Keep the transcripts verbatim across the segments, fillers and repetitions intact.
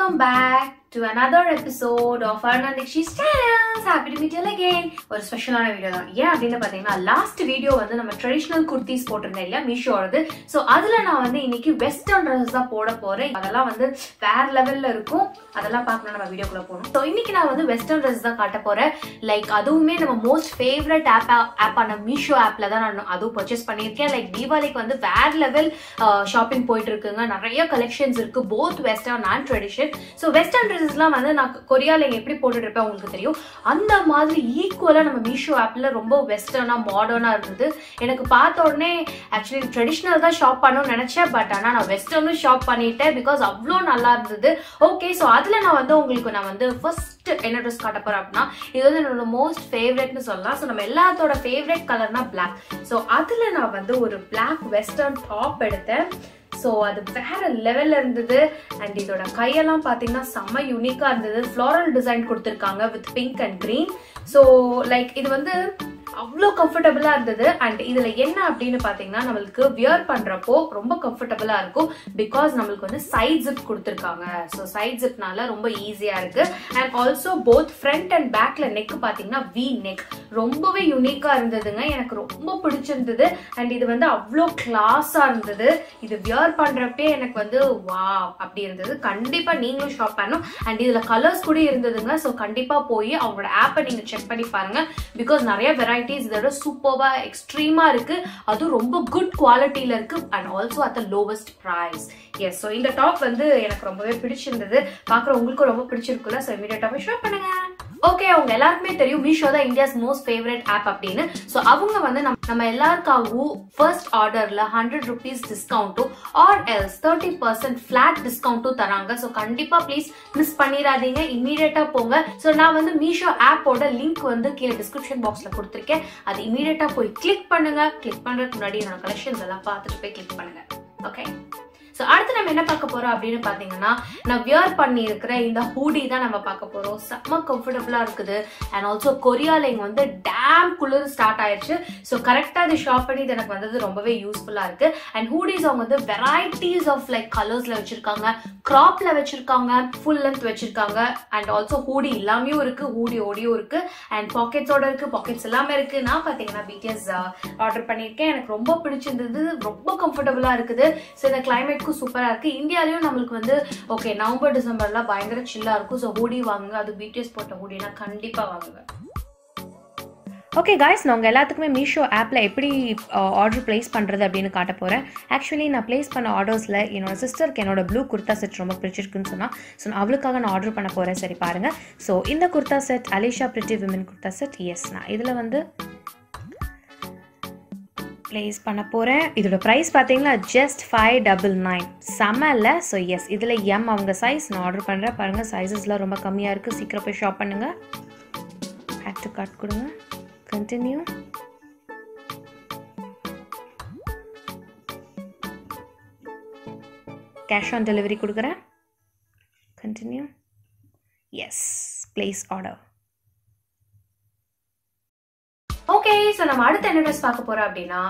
welcome back to another episode of Arna Dikshi's channel. Happy to meet you again. ஒரு ஸ்பெஷலான video தான். ஏன் அப்படின்னு பாத்தீங்கன்னா லாஸ்ட் வீடியோ வந்து நம்ம ட்ரெடிஷனல் குர்த்திஸ் போட்டிருந்தேன் இல்லையா மீஷோடது. ஸோ அதுல நான் வந்து இன்னைக்கு வெஸ்டர்ன் ட்ரெஸ்ஸஸ் தான் போட போறேன். அதெல்லாம் வந்து வேற லெவல்ல இருக்கும். அதெல்லாம் பார்க்கணும் நம்ம வீடியோக்குள்ள போகணும். ஸோ இன்னைக்கு நான் வந்து வெஸ்டர்ன் ட்ரெஸ் தான் காட்ட போறேன். லைக் அதுவுமே நம்ம மோஸ்ட் ஃபேவரட் ஆப் ஆப்பான மீஷோ ஆப்ல தான் நான் அதுவும் பர்ச்சேஸ் பண்ணியிருக்கேன். லைக் தீபாவளிக்கு வந்து வேற லெவல் ஷாப்பிங் போயிட்டு இருக்குங்க. நிறைய கலெக்ஷன்ஸ் இருக்கு both western and traditional. So western ட்ரெஸ்லாம் வந்து நான் கொரியால எப்படி போட்டுட்டு இருப்பேன் உங்களுக்கு தெரியும். அந்த மாதிரி ஈக்குவலா நம்ம மீஷோ ஆப்ல ரொம்ப வெஸ்டர்னா மாடர்னா இருந்தது. எனக்கு பார்த்த உடனே ஆக்சுவலி ட்ரெடிஷனல் தான் ஷாப் பண்ணணும்னு நினைச்சேன். பட் ஆனா நான் வெஸ்டர்னும் ஷாப் பண்ணிட்டேன் பிகாஸ் அவ்வளோ நல்லா இருந்தது. ஓகே, ஸோ அதுல நான் வந்து உங்களுக்கு நான் வந்து ஃபர்ஸ்ட் என்ன ட்ரெஸ் காட்ட போறேன் அப்படின்னா இது வந்து என்னோட மோஸ்ட் ஃபேவரட்னு சொல்லலாம். ஸோ நம்ம எல்லாத்தோட ஃபேவரட் கலர்னா பிளாக். ஸோ அதுல நான் வந்து ஒரு பிளாக் வெஸ்டர்ன் டாப் எடுத்தேன். ஸோ அது வேற லெவல்ல இருந்தது. அண்ட் இதோட கையெல்லாம் பாத்தீங்கன்னா செம்ம யூனிக்கா இருந்தது. ஃப்ளாரல் டிசைன் கொடுத்துருக்காங்க with pink and green. So like இது வந்து அவ்வளோ கம்ஃபர்டபுளா இருந்தது. அண்ட் இதுல என்ன அப்படின்னு பாத்தீங்கன்னா நம்மளுக்கு வியர் பண்றப்போ ரொம்ப கம்ஃபர்டபுளா இருக்கும் பிகாஸ் நம்மளுக்கு வந்து சைட் ஜிப் கொடுத்துருக்காங்க. ஸோ சைட் ஜிப்னால ரொம்ப ஈஸியா இருக்கு. And also both front and பேக்ல நெக் பாத்தீங்கன்னா வி நெக் ரொம்பவே யூனிக்கா இருந்ததுங்க. எனக்கு ரொம்ப பிடிச்சிருந்தது. அண்ட் இது வந்து அவ்வளோ கிளாஸா இருந்தது. இது வியர் பண்றப்பே எனக்கு வந்து வா அப்படி இருந்தது. கண்டிப்பா நீங்களும் ஷாப் பண்ணணும். அண்ட் இதுல கலர்ஸ் கூட இருந்ததுங்க. ஸோ கண்டிப்பா போய் அவங்களோட ஆப்பை நீங்க செக் பண்ணி பாருங்க பிகாஸ் நிறைய வெரைட்டி இதோட சூப்பர்வா எக்ஸ்ட்ரீமா இருக்கு. அது ரொம்ப குட் குவாலிட்டியில இருக்கு and also at the lowest price. Yes, so இந்த டாப் வந்து எனக்கு ரொம்பவே பிடிச்சிருந்தது. பாக்குற உங்களுக்கும் ரொம்ப பிடிச்சிருக்குல்ல. ஸோ இமீடியட்டாவே ஷாப் பண்ணுங்க. ஓகே, அவங்க எல்லாருக்குமே தெரியும் மீஷோ தான் இந்தியாஸ் மோஸ்ட் ஃபேவரட் ஆப் அப்படின்னு. ஸோ அவங்க வந்து நம்ம எல்லாருக்காகவும் ஃபர்ஸ்ட் ஆர்டர்ல ஹண்ட்ரட் ருபீஸ் டிஸ்கவுண்ட்டும் or else thirty percent flat டிஸ்கவுண்ட்டும் தராங்க. ஸோ கண்டிப்பா ப்ளீஸ் மிஸ் பண்ணிடாதீங்க, இமீடியட்டா போங்க. ஸோ நான் வந்து மீஷோ ஆப்போட லிங்க் வந்து கீழே டிஸ்கிரிப்ஷன் பாக்ஸ்ல கொடுத்துருக்கேன். அது இமீடியட்டா போய் கிளிக் பண்ணுங்க. கிளிக் பண்றதுக்கு முன்னாடி என்னோட கலெக்ஷன்ஸ் எல்லாம் பார்த்துட்டு போய் கிளிக் பண்ணுங்க. ஓகே, ஸோ அடுத்து நம்ம என்ன பார்க்க போறோம் அப்படின்னு பாத்தீங்கன்னா நான் வியர் பண்ணி இருக்கிற இந்த ஹூடி தான் நம்ம பார்க்க போறோம். செம்ம கம்ஃபர்டபுளா இருக்குது. அண்ட் ஆல்சோ கொரியால இங்க வந்து டேம் குளிர் ஸ்டார்ட் ஆயிடுச்சு. ஸோ கரெக்டா இது ஷாப் பண்ணி இது எனக்கு வந்தது ரொம்பவே யூஸ்ஃபுல்லா இருக்கு. அண்ட் ஹூடிஸ் அவங்க வந்து வெரைட்டிஸ் ஆஃப் லைக் கலர்ஸ்ல வச்சிருக்காங்க, கிராப்ல வச்சிருக்காங்க, ஃபுல் லென்த் வச்சிருக்காங்க. அண்ட் ஆல்சோ ஹூடி இல்லாமையும் இருக்கு, ஹூடி ஓடியும் இருக்கு. அண்ட் பாக்கெட்ஸோட இருக்கு, பாக்கெட்ஸ் எல்லாமே இருக்கு. நான் பாத்தீங்கன்னா பிடிஎஸ் ஆர்டர் பண்ணிருக்கேன். எனக்கு ரொம்ப பிடிச்சிருந்தது, ரொம்ப கம்ஃபர்டபுளா இருக்குது. ஸோ இந்த கிளைமேட் சூப்பரா இருக்கு. இந்தியாலயும் நம்மளுக்கு வந்து ஓகே நவம்பர் டிசம்பர்ல பயங்கர சில்லா இருக்கும். ஸோ ஹூடி வாங்குங்க. அது பிடிஎஸ் போட்ட ஹூடினா கண்டிப்பா வாங்குங்க. ஓகே காய்ஸ், நான் உங்கள் எல்லாத்துக்குமே மீஷோ ஆப்பில் எப்படி ஆர்டர் பிளேஸ் பண்ணுறது அப்படின்னு காட்ட போகிறேன். ஆக்சுவலி நான் பிளேஸ் பண்ண ஆர்டர்ஸில் என்னோட சிஸ்டருக்கு என்னோட ப்ளூ குர்த்தா செட் ரொம்ப பிடிச்சிருக்குன்னு சொன்னால் ஸோ நான் அவளுக்காக நான் ஆர்டர் பண்ண போகிறேன். சரி பாருங்கள். ஸோ இந்த kurta set Alisha pretty women kurta set. Yes, நான் இதில் வந்து பிளேஸ் பண்ண போகிறேன். இதோட ப்ரைஸ் பார்த்தீங்கன்னா ஜஸ்ட் ஃபைவ் டபுள் நைன் செம்ம இல்லை. ஸோ எஸ், இதில் எம் அவங்க சைஸ் நான் ஆர்டர் பண்ணுறேன். பாருங்கள் சைஸஸ்லாம் ரொம்ப கம்மியாக இருக்குது. சீக்கிரம் போய் ஷாப் பண்ணுங்கள். ஆட் டு கார்ட் கொடுங்க. கண்டினியூ. கேஷ் ஆன் டெலிவரி கொடுக்குறேன். Continue. Yes, place order. Okay, so நம்ம அடுத்து என்ன ட்ரெஸ் பார்க்க போறோம் அப்படின்னா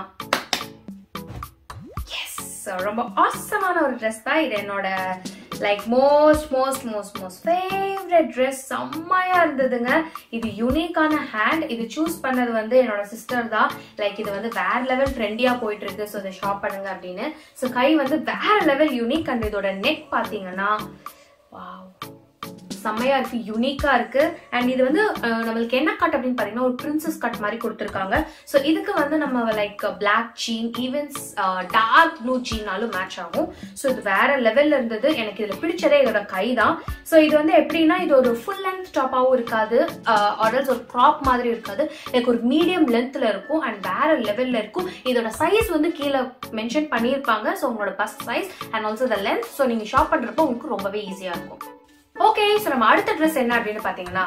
எஸ் ரொம்ப ஆசமான ஒரு ட்ரெஸ் தான் இது. என்னோட like most most most most favourite dress. செம்மையா இருந்ததுங்க. இது யூனிக்கான ஹேண்ட். இது சூஸ் பண்ணது வந்து என்னோட சிஸ்டர் தான். லைக் இது வந்து வேற லெவல் ட்ரெண்டியா போயிட்டு இருக்கு. ஸோ இதை ஷாப் பண்ணுங்க அப்படின்னு. ஸோ கை வந்து வேற லெவல் யூனிக். அண்ட் இதோட நெக் பாத்தீங்கன்னா வாவ் செம்மையா இருக்கு, யூனிக்கா இருக்கு. அண்ட் இது வந்து நம்மளுக்கு என்ன கட் அப்படின்னு பாத்தீங்கன்னா ஒரு பிரின்சஸ் கட் மாதிரி கொடுத்துருக்காங்க. ஸோ இதுக்கு வந்து நம்ம like black jean evens dark blue ஜீனாலும் மேட்ச் ஆகும். ஸோ இது வேற லெவல்ல இருந்தது. எனக்கு இதுல பிடிச்சதே இதோட கை தான். ஸோ இது வந்து எப்படின்னா இது ஒரு ஃபுல் லென்த் டாப்பாவும் இருக்காது, ஆர்டர்ஸ் ஒரு க்ராப் மாதிரி இருக்காது, லைக் ஒரு மீடியம் லென்த்ல இருக்கும் அண்ட் வேற லெவல்ல இருக்கும். இதோட சைஸ் வந்து கீழே மென்ஷன் பண்ணியிருப்பாங்க. ஸோ உங்களோட bust size and also the length. So நீங்க ஷாப் பண்றப்போ உங்களுக்கு ரொம்பவே ஈஸியா இருக்கும். ஓகே, ஸோ நம்ம அடுத்த ட்ரெஸ் என்ன அப்படின்னு பாத்தீங்கன்னா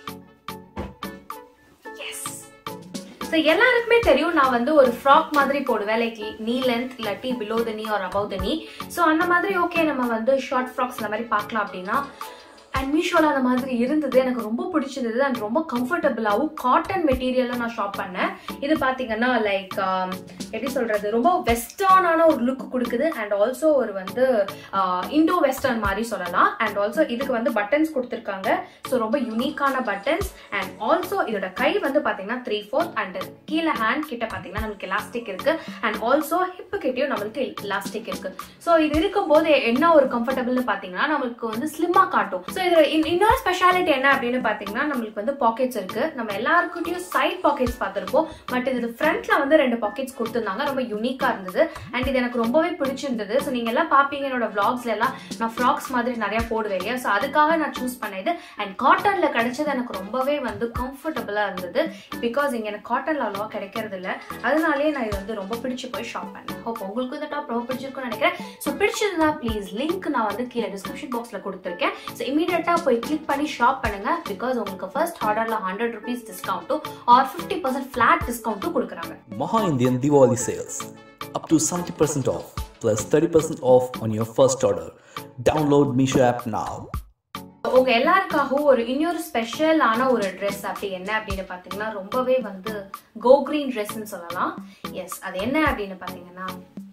எஸ், ஸோ எல்லாருக்குமே தெரியும் நான் வந்து ஒரு ஃப்ராக் மாதிரி போடுவேன். லைக் நீ லென்த் இல்லாட்டி பிலோ த நீ ஆர் அபவ் த நீ. ஸோ அந்த மாதிரி ஓகே நம்ம வந்து ஷார்ட் ஃப்ராக்ஸ் இந்த மாதிரி பார்க்கலாம் அப்படின்னா அண்ட் மீஷோல அந்த மாதிரி இருந்தது, எனக்கு ரொம்ப பிடிச்சிருந்தது அண்ட் ரொம்ப கம்ஃபர்டபுளாகவும் காட்டன் மெட்டீரியல்ல நான் ஷாப் பண்ணேன். இது பாத்தீங்கன்னா லைக் எப்படி சொல்றது, ரொம்ப வெஸ்டர்னான ஒரு லுக் கொடுக்குது அண்ட் ஆல்சோ ஒரு வந்து இண்டோ வெஸ்டர்ன் மாதிரி சொல்லலாம். அண்ட் ஆல்சோ இதுக்கு வந்து பட்டன்ஸ் கொடுத்துருக்காங்க, ஸோ ரொம்ப யூனிக்கான பட்டன்ஸ். அண்ட் ஆல்சோ இதோட கை வந்து பாத்தீங்கன்னா த்ரீ ஃபோர்த் அண்ட் கீழே ஹேண்ட் கிட்ட பாத்தீங்கன்னா நமக்கு எலாஸ்டிக் இருக்கு அண்ட் ஆல்சோ ஹிப்பு கிட்டயும் நம்மளுக்கு எலாஸ்டிக் இருக்கு. ஸோ இது இருக்கும்போது என்ன ஒரு கம்ஃபர்டபுள்னு பாத்தீங்கன்னா நம்மளுக்கு வந்து ஸ்லிம்மா காட்டும். ஸோ இதுல இன்னொரு ஸ்பெஷாலிட்டி என்ன அப்படின்னு பாத்தீங்கன்னா நம்மளுக்கு வந்து பாக்கெட்ஸ் இருக்கு. நம்ம எல்லாருக்கிட்டையும் சைட் பாக்கெட்ஸ் பார்த்திருப்போம், பட் இது ஃப்ரண்ட்ல வந்து ரெண்டு பாக்கெட்ஸ் கொடுத்துருந்தாங்க, ரொம்ப யூனிக்கா இருந்தது அண்ட் இது எனக்கு ரொம்பவே பிடிச்சிருந்தது. ஸோ நீங்க எல்லாம் பாப்பீங்க என்னோட vlogsல எல்லாம் நான் ஃப்ராக்ஸ் மாதிரி நிறைய போடுவேன் இல்லையா, ஸோ அதுக்காக நான் சூஸ் பண்ணது. அண்ட் காட்டன்ல கிடைச்சது எனக்கு ரொம்பவே வந்து கம்ஃபர்டபுளா இருந்தது, பிகாஸ் இங்க எனக்கு காட்டன்ல அவ்வளவா கிடைக்கிறது இல்லை, அதனாலேயே நான் இது வந்து ரொம்ப பிடிச்சு போய் ஷாப் பண்ணேன். ஹோப் உங்களுக்கு இந்த டாப் ரொம்ப பிடிச்சிருக்கும்னு நினைக்கிறேன். ஸோ பிடிச்சதுன்னா ப்ளீஸ் லிங்க் நான் வந்து கீழே டிஸ்கிரிப்ஷன் பாக்ஸ்ல கொடுத்துருக்கேன். ஸோ இமீடியட்டா போய் கிளிக் பண்ணி ஷாப் பண்ணுங்க, பிகாஸ் உங்களுக்கு ஃபர்ஸ்ட் ஆர்டர்ல ஹண்ட்ரட் ருபீஸ் டிஸ்கவுண்ட்டும் ஆர் ஃபிஃப்டி பர்சன்ட் ஃபிளாட் டிஸ்கவுண்ட்டும் கொடுக்குறாங்க. Maha Indian Diwali sales up to seventy percent off plus thirty percent off on your first order. Download Meesho app now. உங்க எல்லாருக்காகவும் ஒரு இன்னொரு ஸ்பெஷலான ஒரு ட்ரெஸ் அப்படி என்ன அப்படின்னு பாத்தீங்கன்னா ரொம்பவே வந்து கோ கிரீன் ட்ரெஸ்ன்னு சொல்லலாம். எஸ், அது என்ன அப்படின்னு பாத்தீங்கன்னா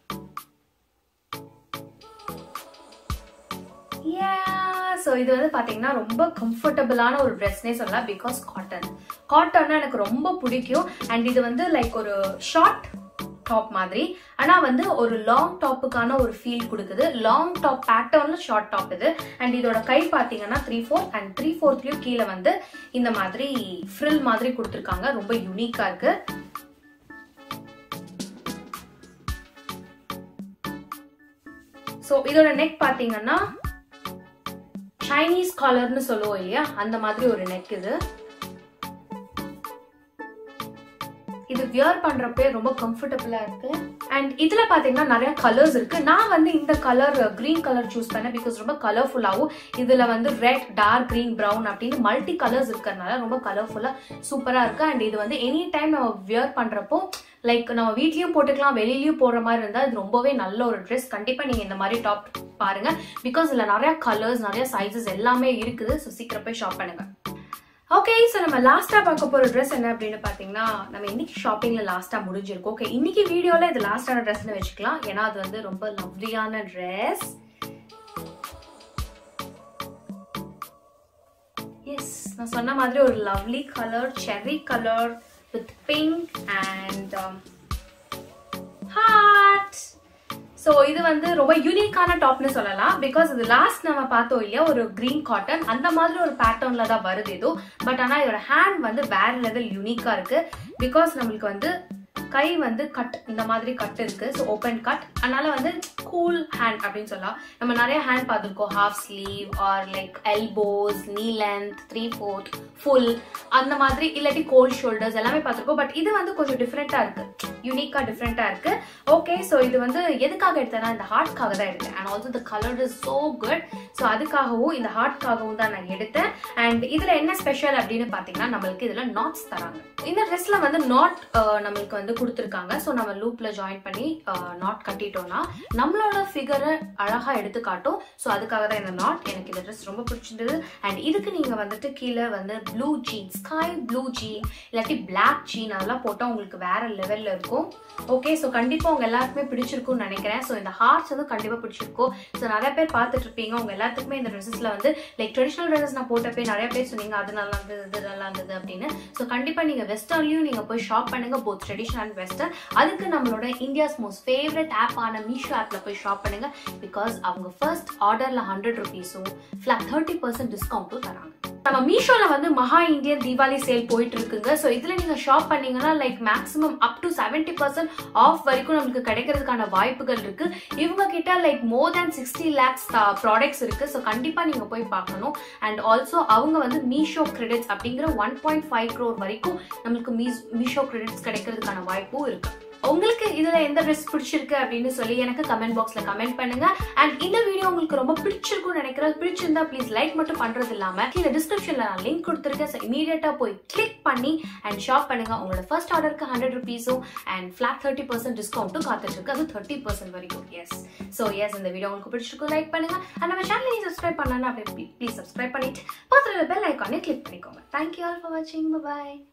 ஸோ இது வந்து பாத்தீங்கன்னா ரொம்ப கம்ஃபர்டபுளான ஒரு ட்ரெஸ்னே சொல்லலாம், பிகாஸ் காட்டன் காட்டன்னா எனக்கு ரொம்ப பிடிக்கும். அண்ட் இது வந்து லைக் ஒரு ஷார்ட் டாப் மாதிரி, ஆனா வந்து ஒரு லாங் டாப்புக்கான ஒரு ஃபீல் கொடுக்குது. லாங் டாப் பேட்டர்ன்ல ஷார்ட் டாப் இது. அண்ட் இதோட கை பாத்தீங்கன்னா த்ரீ ஃபோர்த் அண்ட் த்ரீ ஃபோர்த்லயும் கீழே வந்து இந்த மாதிரி ஃப்ரில் மாதிரி கொடுத்துருக்காங்க, ரொம்ப யூனிக்கா இருக்கு. ஸோ இதோட நெக் பாத்தீங்கன்னா சைனீஸ் காலர்னு சொல்லுவோம் இல்லையா, அந்த மாதிரி ஒரு நெக் இது. இது வியர் பண்றப்பே ரொம்ப கம்ஃபர்டபுளா இருக்கு. அண்ட் இதுல பாத்தீங்கன்னா நிறைய கலர்ஸ் இருக்கு. நான் வந்து இந்த கலர் கிரீன் கலர் சூஸ் பண்ணேன், பிகாஸ் ரொம்ப கலர்ஃபுல்லாவும் இதுல வந்து ரெட், டார்க் கிரீன், பிரவுன் அப்படின்னு மல்டி கலர்ஸ் இருக்கிறதுனால ரொம்ப கலர்ஃபுல்லா சூப்பரா இருக்கு. அண்ட் இது வந்து எனி டைம் நம்ம வியர் பண்றப்போ லைக் நம்ம வீட்லயும் போட்டுக்கலாம், வெளியிலயும் போடுற மாதிரி இருந்தா இது ரொம்பவே நல்ல ஒரு ட்ரெஸ். கண்டிப்பா நீங்க இந்த மாதிரி டாப் பாருங்க, பிகாஸ் இதுல நிறைய கலர்ஸ், நிறைய சைஸஸ் எல்லாமே இருக்குது. ஸோ சீக்கிரம் போய் ஷாப் பண்ணுங்க. ஓகே, ஸோ நம்ம லாஸ்டா பார்க்க போற ட்ரெஸ் என்ன அப்படின்னு பாத்தீங்கன்னா நம்ம இன்னைக்கு ஷாப்பிங்ல லாஸ்டா முடிஞ்சிருக்கும். ஓகே, இன்னைக்கு வீடியோல இது லாஸ்டான ட்ரெஸ்ன்னு வச்சுக்கலாம், ஏன்னா அது வந்து ரொம்ப லவ்லியான ட்ரெஸ். எஸ், நான் சொன்ன மாதிரி ஒரு lovely colour, cherry colour with pink and heart. So இது வந்து ரொம்ப யூனிக்கான டாப்னு சொல்லலாம், பிகாஸ் இது லாஸ்ட் நம்ம பார்த்தோம் இல்லையா ஒரு கிரீன் காட்டன் அந்த மாதிரி ஒரு பேட்டர்ன்ல தான் வருது இது. பட் ஆனா இதோட ஹேண்ட் வந்து வேற லெவல் யூனிக்கா இருக்கு, பிகாஸ் நம்மளுக்கு வந்து கை வந்து கட் இந்த மாதிரி கட் இருக்கு, ஸோ ஓப்பன் கட், அதனால வந்து கூல் ஹேண்ட் அப்படின்னு சொல்லலாம். நம்ம நிறைய ஹேண்ட் பார்த்துருக்கோம், half sleeve or like elbows, knee length, three fourth, full அந்த மாதிரி, இல்லாட்டி கோல்ட் ஷோல்டர்ஸ் எல்லாமே பார்த்துருக்கோம். பட் இது வந்து கொஞ்சம் டிஃப்ரெண்டா இருக்கு, யூனிக்கா டிஃப்ரெண்டா இருக்கு. ஓகே, ஸோ இது வந்து எதுக்காக எடுத்தேன்னா இந்த ஹார்ட்காக தான் எடுத்தேன். And also the colour is so good, so அதுக்காகவும் இந்த ஹார்ட்காகவும் தான் நான் எடுத்தேன். அண்ட் இதுல என்ன ஸ்பெஷல் அப்படின்னு பாத்தீங்கன்னா நம்மளுக்கு இதுல நாட்ஸ் தராங்க. இந்த ட்ரெஸ்ல வந்து நாட் நம்மளுக்கு வந்து கொடுத்துருக்காங்க. ஸோ நம்ம லூப்ல ஜாயின் பண்ணி நாட் கட்டிட்டோம்னா நம்மளோட ஃபிகரை அழகா எடுத்து காட்டும். ஸோ அதுக்காக தான் இந்த நாட். எனக்கு இந்த ட்ரெஸ் ரொம்ப பிடிச்சிருந்தது. அண்ட் இதுக்கு நீங்க வந்துட்டு கீழே வந்து blue jean, sky blue jean இல்லாட்டி பிளாக் ஜீன் அதெல்லாம் போட்டா உங்களுக்கு வேற லெவல்ல இருக்கும். ஓகே, ஸோ கண்டிப்பா உங்க எல்லாருக்குமே பிடிச்சிருக்கும்னு நினைக்கிறேன். ஸோ இந்த ஹார்ட்ஸ் வந்து கண்டிப்பா பிடிச்சிருக்கும். ஸோ நிறைய பேர் பார்த்துட்டு இருப்பீங்க, உங்க எல்லாத்துக்குமே இந்த ட்ரெஸ்ஸஸ்ல வந்து லைக் ட்ரெடிஷனல் ட்ரெஸ்ஸஸ் நான் போட்டப்பே நிறைய பேர் சொன்னீங்க அது நல்லா இருந்தது, இது நல்லா இருந்தது அப்படின்னு. ஸோ கண்டிப்பா நீங்க வெஸ்டர்ன்லயும் நீங்க போய் ஷாப் பண்ணுங்க, போத் ட்ரெடிஷனல் அண்ட் வெஸ்டர்ன். அதுக்கு நம்மளோட இந்தியாஸ் மோஸ்ட் ஃபேவரட் ஆப் ஆன மீஷோ ஆப்ல போய் ஷாப் பண்ணுங்க, பிகாஸ் அவங்க ஃபர்ஸ்ட் ஆர்டர்ல ஹண்ட்ரட் ருபீஸும் ஃபிளாட் தேர்ட்டி பர்சன்ட் டிஸ்கவுண்ட்டும் தராங்க. நம்ம மீஷோல வந்து மகா இந்தியன் தீபாவளி சேல் போயிட்டு இருக்குங்க. ஸோ இதுல நீங்க ஷாப் பண்ணீங்கன்னா like maximum up to seventy percent off வரைக்கும் நமக்கு கிடைக்கிறதுக்கான வாய்ப்புகள் இருக்கு. இவங்க கிட்ட like more than sixty lakhs products இருக்கு. ஸோ கண்டிப்பா நீங்க போய் பார்க்கணும். அண்ட் ஆல்சோ அவங்க வந்து மீஷோ கிரெடிட்ஸ் அப்படிங்கிற ஒன் பாயிண்ட் ஃபைவ் க்ரோர் வரைக்கும் நம்மளுக்கு மீஷோ கிரெடிட்ஸ் கிடைக்கிறதுக்கான வாய்ப்பும் இருக்கு. உங்களுக்கு இதுல எந்த ட்ரெஸ் பிடிச்சிருக்கு அப்படின்னு சொல்லி எனக்கு கமெண்ட் பாக்ஸ்ல கமெண்ட் பண்ணுங்க. அண்ட் இந்த வீடியோ உங்களுக்கு ரொம்ப பிடிச்சிருக்கும்னு நினைக்கிறேன். பிடிச்சிருந்தா ப்ளீஸ் லைக் மட்டும் பண்றது இல்லாம கீழே டிஸ்கிரிப்ஷன்ல நான் லிங்க் கொடுத்துருக்கேன். ஸோ இமீடியட்டா போய் கிளிக் பண்ணி அண்ட் ஷாப் பண்ணுங்க. உங்களோட ஃபர்ஸ்ட் ஆர்டருக்கு ஹண்ட்ரட் ருபீஸும் அண்ட் ஃபிளாட் தேர்ட்டி பர்சன்ட் டிஸ்கவுண்ட்டும் காத்துட்டு இருக்கு. அது தேர்ட்டி பர்சன்ட் வரைக்கும். எஸ் ஸோ எஸ் இந்த வீடியோ உங்களுக்கு பிடிச்சிருக்கும் லைக் பண்ணுங்க. அண்ட் நம்ம சேனலை சப்ஸ்கிரைப் பண்ணலாம் அப்படியே ப்ளீஸ் சப்ஸ்கிரைப் பண்ணிட்டு பக்கத்துல பெல் ஐக்கானே கிளிக் பண்ணிக்கோங்க. தேங்க்யூ ஆல் ஃபார் வாட்சிங். பை.